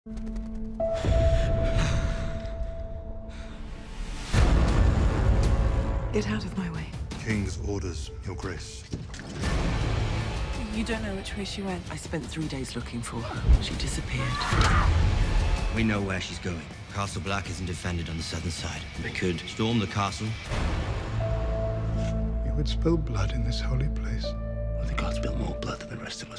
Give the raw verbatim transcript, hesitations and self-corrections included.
Get out of my way. King's orders, Your Grace. You don't know which way she went. I spent three days looking for her. She disappeared. We know where she's going. Castle Black isn't defended on the southern side. We could storm the castle. You would spill blood in this holy place. Well, the gods spill more blood than the rest of